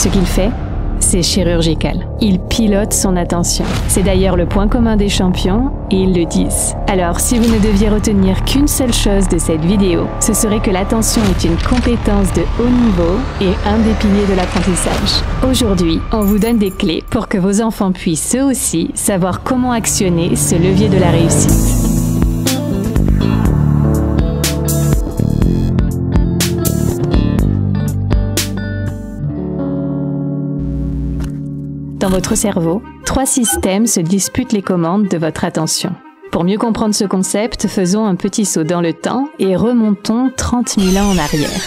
Ce qu'il fait, c'est chirurgical. Il pilote son attention. C'est d'ailleurs le point commun des champions et ils le disent. Alors, si vous ne deviez retenir qu'une seule chose de cette vidéo, ce serait que l'attention est une compétence de haut niveau et un des piliers de l'apprentissage. Aujourd'hui, on vous donne des clés pour que vos enfants puissent eux aussi savoir comment actionner ce levier de la réussite. Dans votre cerveau, 3 systèmes se disputent les commandes de votre attention. Pour mieux comprendre ce concept, faisons un petit saut dans le temps et remontons 30 000 ans en arrière.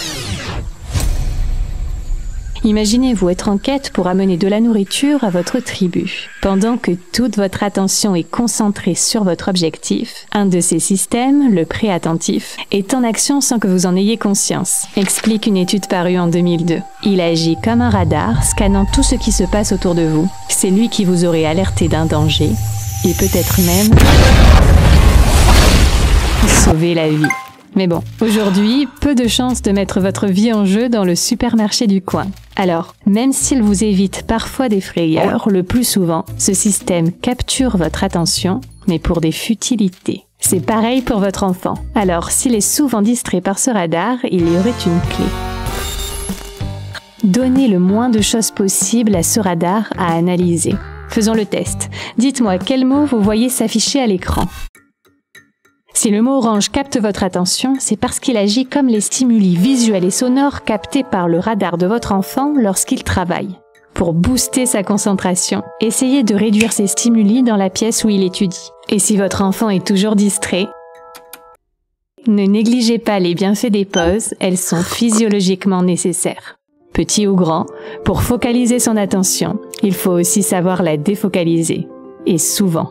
Imaginez-vous être en quête pour amener de la nourriture à votre tribu. Pendant que toute votre attention est concentrée sur votre objectif, un de ces systèmes, le préattentif, est en action sans que vous en ayez conscience, explique une étude parue en 2002. Il agit comme un radar, scannant tout ce qui se passe autour de vous. C'est lui qui vous aurait alerté d'un danger, et peut-être même sauver la vie. Mais bon, aujourd'hui, peu de chances de mettre votre vie en jeu dans le supermarché du coin. Alors, même s'il vous évite parfois des frayeurs, le plus souvent, ce système capture votre attention, mais pour des futilités. C'est pareil pour votre enfant. Alors, s'il est souvent distrait par ce radar, il y aurait une clé. Donnez le moins de choses possible à ce radar à analyser. Faisons le test. Dites-moi quel mot vous voyez s'afficher à l'écran. Si le mot orange capte votre attention, c'est parce qu'il agit comme les stimuli visuels et sonores captés par le radar de votre enfant lorsqu'il travaille. Pour booster sa concentration, essayez de réduire ces stimuli dans la pièce où il étudie. Et si votre enfant est toujours distrait, ne négligez pas les bienfaits des pauses, elles sont physiologiquement nécessaires. Petit ou grand, pour focaliser son attention, il faut aussi savoir la défocaliser, et souvent.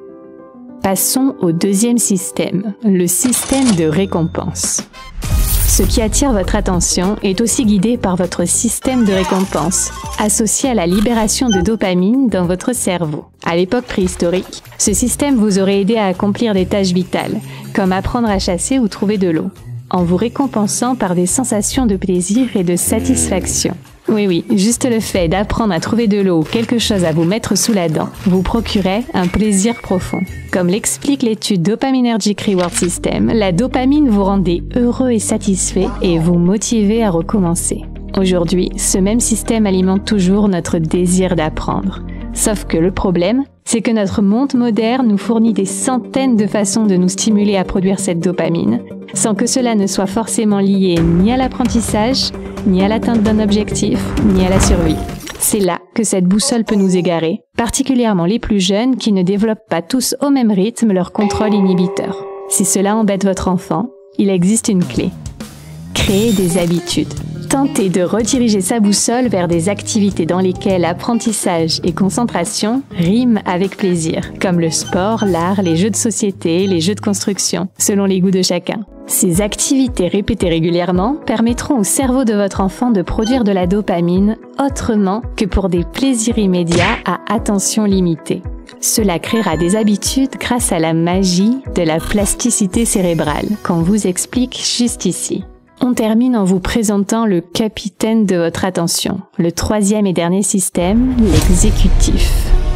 Passons au deuxième système, le système de récompense. Ce qui attire votre attention est aussi guidé par votre système de récompense, associé à la libération de dopamine dans votre cerveau. À l'époque préhistorique, ce système vous aurait aidé à accomplir des tâches vitales, comme apprendre à chasser ou trouver de l'eau, en vous récompensant par des sensations de plaisir et de satisfaction. Oui, juste le fait d'apprendre à trouver de l'eau ou quelque chose à vous mettre sous la dent vous procurait un plaisir profond. Comme l'explique l'étude Dopaminergic Reward System, la dopamine vous rendait heureux et satisfait et vous motivait à recommencer. Aujourd'hui, ce même système alimente toujours notre désir d'apprendre. Sauf que le problème, c'est que notre monde moderne nous fournit des centaines de façons de nous stimuler à produire cette dopamine, sans que cela ne soit forcément lié ni à l'apprentissage, ni à l'atteinte d'un objectif, ni à la survie. C'est là que cette boussole peut nous égarer, particulièrement les plus jeunes qui ne développent pas tous au même rythme leur contrôle inhibiteur. Si cela embête votre enfant, il existe une clé. Créer des habitudes. Tentez de rediriger sa boussole vers des activités dans lesquelles apprentissage et concentration riment avec plaisir, comme le sport, l'art, les jeux de société, les jeux de construction, selon les goûts de chacun. Ces activités répétées régulièrement permettront au cerveau de votre enfant de produire de la dopamine autrement que pour des plaisirs immédiats à attention limitée. Cela créera des habitudes grâce à la magie de la plasticité cérébrale, qu'on vous explique juste ici. On termine en vous présentant le capitaine de votre attention, le troisième et dernier système, l'exécutif.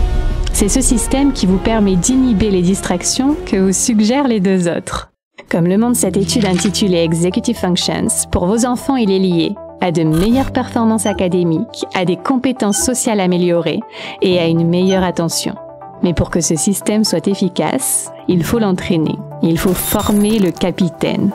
C'est ce système qui vous permet d'inhiber les distractions que vous suggèrent les deux autres. Comme le montre cette étude intitulée Executive Functions, pour vos enfants il est lié à de meilleures performances académiques, à des compétences sociales améliorées et à une meilleure attention. Mais pour que ce système soit efficace, il faut l'entraîner. Il faut former le capitaine.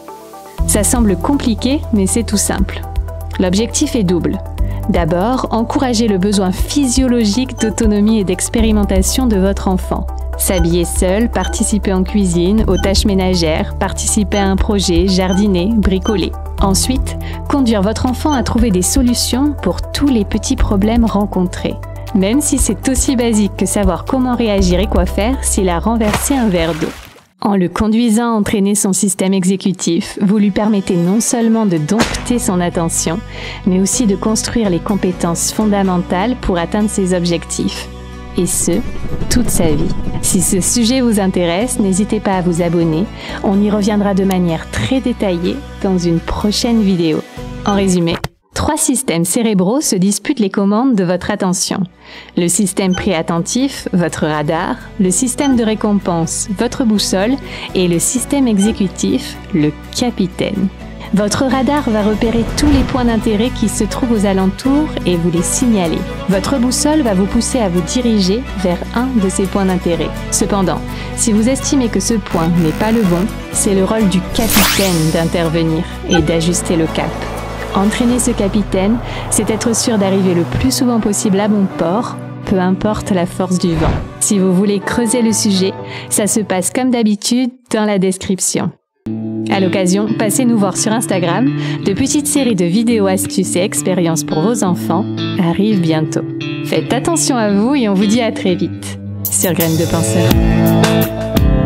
Ça semble compliqué, mais c'est tout simple. L'objectif est double. D'abord, encourager le besoin physiologique d'autonomie et d'expérimentation de votre enfant. S'habiller seul, participer en cuisine, aux tâches ménagères, participer à un projet, jardiner, bricoler. Ensuite, conduire votre enfant à trouver des solutions pour tous les petits problèmes rencontrés. Même si c'est aussi basique que savoir comment réagir et quoi faire s'il a renversé un verre d'eau. En le conduisant à entraîner son système exécutif, vous lui permettez non seulement de dompter son attention, mais aussi de construire les compétences fondamentales pour atteindre ses objectifs. Et ce, toute sa vie. Si ce sujet vous intéresse, n'hésitez pas à vous abonner. On y reviendra de manière très détaillée dans une prochaine vidéo. En résumé, 3 systèmes cérébraux se disputent les commandes de votre attention. Le système préattentif, votre radar, le système de récompense, votre boussole, et le système exécutif, le capitaine. Votre radar va repérer tous les points d'intérêt qui se trouvent aux alentours et vous les signaler. Votre boussole va vous pousser à vous diriger vers un de ces points d'intérêt. Cependant, si vous estimez que ce point n'est pas le bon, c'est le rôle du capitaine d'intervenir et d'ajuster le cap. Entraîner ce capitaine, c'est être sûr d'arriver le plus souvent possible à bon port, peu importe la force du vent. Si vous voulez creuser le sujet, ça se passe comme d'habitude dans la description. À l'occasion, passez nous voir sur Instagram. De petites séries de vidéos, astuces et expériences pour vos enfants arrivent bientôt. Faites attention à vous et on vous dit à très vite sur Graines de Penseur.